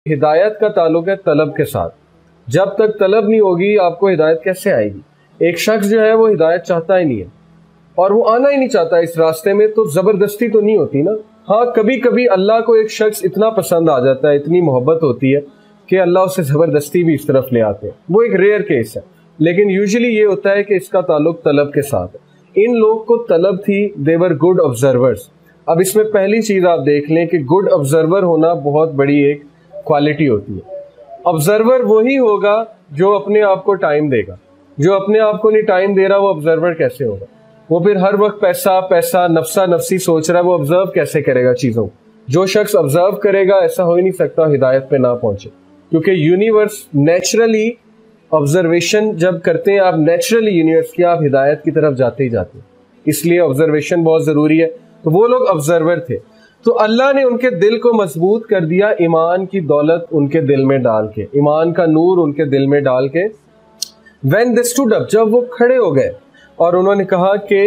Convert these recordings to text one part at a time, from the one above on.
ہدایت کا تعلق ہے طلب کے ساتھ. جب تک طلب نہیں ہوگی آپ کو ہدایت کیسے آئے گی؟ ایک شخص جو ہے وہ ہدایت چاہتا ہی نہیں ہے اور وہ آنا ہی نہیں چاہتا اس راستے میں، تو زبردستی تو نہیں ہوتی نا. ہاں کبھی کبھی اللہ کو ایک شخص اتنا پسند آ جاتا ہے، اتنی محبت ہوتی ہے کہ اللہ اسے زبردستی بھی اس طرف لے آتے ہیں، وہ ایک ریئر کیس ہے. لیکن یوزلی یہ ہوتا ہے کہ اس کا تعلق طلب کے ساتھ ہے. ان لوگ کو طلب تھی، they were good observers. اب اس میں پہلی چیز آپ دیکھ لیں کہ گڈ آبزرور ہونا بہت بڑی ایک کوالٹی ہوتی ہے. آبزرور وہی ہوگا جو اپنے آپ کو ٹائم دے گا. جو اپنے آپ کو نہیں ٹائم دے رہا وہ آبزرور کیسے ہوگا؟ وہ پھر ہر وقت پیسہ پیسہ نفسا نفسی سوچ رہا ہے، وہ آبزرو کیسے کرے گا چیزوں؟ جو شخص آبزرو کرے گا ایسا ہو ہی نہیں سکتا ہدایت پہ نہ پہنچے، کیونکہ یونیورس نیچرلی آبزرویشن جب کرتے ہیں آپ نیچرلی یونیورس کی، آپ ہدایت کی طرف جاتے ہی جاتے ہیں. اس لیے آبزرویشن بہت ضروری ہے. تو وہ لوگ آبزرور تھے، تو اللہ نے ان کے دل کو مضبوط کر دیا، ایمان کی دولت ان کے دل میں ڈال کے، ایمان کا نور ان کے دل میں ڈال کے. when they stood up، جب وہ کھڑے ہو گئے اور انہوں نے کہا کہ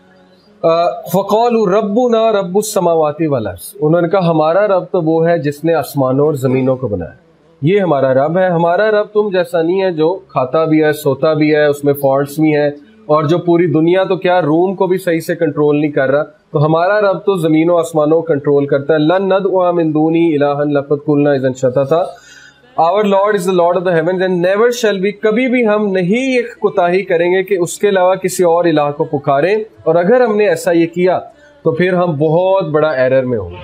فَقَالُوا رَبُّنَا رَبُّ السَّمَاوَاتِ وَالْأَرْضِ، انہوں نے کہا ہمارا رب تو وہ ہے جس نے آسمانوں اور زمینوں کو بنایا. یہ ہمارا رب ہے. ہمارا رب تم جیسا نہیں ہے جو کھاتا بھی ہے سوتا بھی ہے، اس میں فالٹس بھی ہیں، اور جو پوری دنیا تو کیا روم کو بھی صحیح سے کنٹرول نہیں کر رہا. تو ہمارا رب تو زمینوں آسمانوں کو کنٹرول کرتا ہے. لَن نَدْعُوَ مِن دُونِهِ إِلَٰهًا لَقَدْ قُلْنَا إِذًا شَطَطًا. Our Lord is the Lord of the heavens and never shall be، کبھی بھی ہم نہیں ایک کوتاہی کریں گے کہ اس کے علاوہ کسی اور الہ کو پکاریں، اور اگر ہم نے ایسا یہ کیا تو پھر ہم بہت بڑا ایرر میں ہوں گے.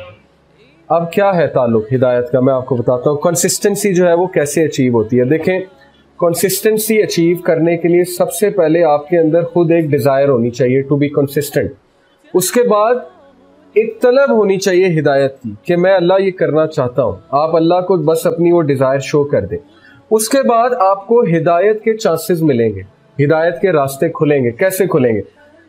اب کیا ہے تعلق ہدایت کا، میں آپ کو بتاتا ہوں. کنسسٹنسی جو ہے وہ کیسے اچیو ہوتی ہے. دیکھیں کنسسٹنسی اچیو کرنے کے لیے سب سے پہلے آپ کے اندر خود ایک ڈیزائر ہونی چاہیے ٹو بی کنسسٹنٹ. اس کے بعد ایک طلب ہونی چاہیے ہدایت کی کہ میں اللہ یہ کرنا چاہتا ہوں. آپ اللہ کو بس اپنی وہ ڈیزائر شو کر دیں. اس کے بعد آپ کو ہدایت کے چانسز ملیں گے، ہدایت کے راستے کھلیں گے. کیسے کھلیں گے؟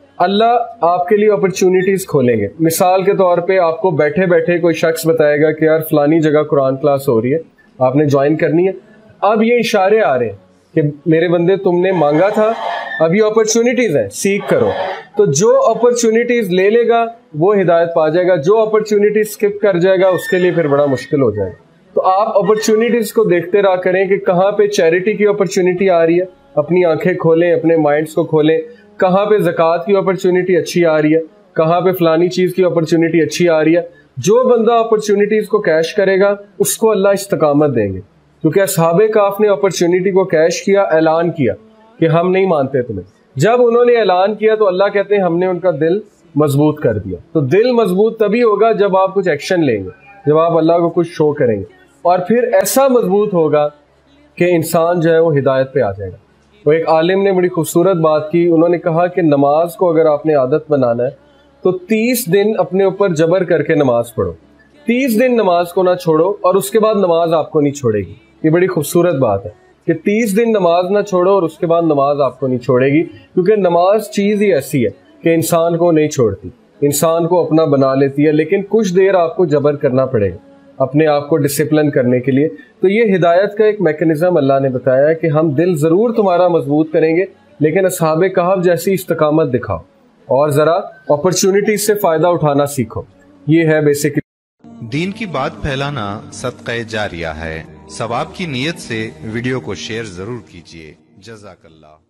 اللہ آپ کے لیے اپرچونیٹیز کھولیں گے. مثال کے طور پہ آپ کو بیٹھے بیٹھے کوئی شخص بتائے گا کہ یار فلانی جگہ قرآن کلاس ہو رہی ہے، آپ نے جوائن کرنی ہے. اب یہ اشارے آ رہے ہیں کہ میرے بندے تم نے مانگا تھا، اب یہ اپرچونیٹیز ہیں، سیکھ کرو. تو جو اپرچونیٹیز لے لے گا وہ ہدایت پا جائے گا، جو اپرچونیٹیز اسکپ کر جائے گا اس کے لیے پھر بڑا مشکل ہو جائے گا. تو آپ اپرچونیٹیز کو دیکھتے رہا کریں کہ کہاں پہ چیریٹی کی اپرچونیٹی آ رہی ہے، اپنی آنکھیں کھولیں، اپنے مائنڈز کو کھولیں. کہاں پہ زکوٰۃ کی اپرچونیٹی اچھی آ رہی ہے، کہاں پہ فلانی چیز کی اپرچونیٹی اچھی آ رہی ہے. جو بندہ اپرچونیٹیز کو کیش کرے گا اس کو اللہ استقامت دیں گے. کیونکہ اصحاب کہف نے اپرچونیٹی کو کیش کیا، اعلان کیا کہ ہم نہیں مانتے تمہیں. جب انہوں نے اعلان کیا تو اللہ کہتے ہیں ہم نے ان کا دل مضبوط کر دیا. تو دل مضبوط تبھی ہوگا جب آپ کچھ ایکشن لیں گے، جب آپ اللہ کو کچھ شو کریں گے، اور پھر ایسا مضبوط ہوگا کہ انسان جو ہے وہ ہدایت پہ آ جائے گا. وہ ایک عالم نے بڑی خوبصورت بات کی، انہوں نے کہا کہ نماز کو اگر آپ نے عادت بنانا ہے تو 30 دن اپنے اوپر جبر کر کے نماز پڑھو. 30 دن نماز کو نہ چھوڑو اور اس کے بعد نماز آپ کو نہیں چھوڑے گی. یہ بڑی خوبصورت بات ہے کہ 30 دن نماز نہ چھوڑو اور اس کے بعد نماز آپ کو نہیں چھوڑے گی. کیونکہ نماز چیز ہی ایسی ہے کہ انسان کو نہیں چھوڑتی، انسان کو اپنا بنا لیتی ہے. لیکن کچھ دیر آپ کو جبر کرنا پڑے گا اپنے آپ کو ڈسپلن کرنے کے لیے. تو یہ ہدایت کا ایک میکنزم اللہ نے بتایا ہے کہ ہم دل ضرور تمہارا مضبوط کریں گے، لیکن اصحاب کہف جیسی استقامت دکھاؤ اور ذرا اپرچونیٹیز سے فائدہ اٹھانا سیکھو. یہ ہے بیسکلی. دین کی بات پھیلانا صدقہ جاریہ ہے. ثواب کی نیت سے ویڈیو کو شیئر ضرور کیجیے. جزاک اللہ.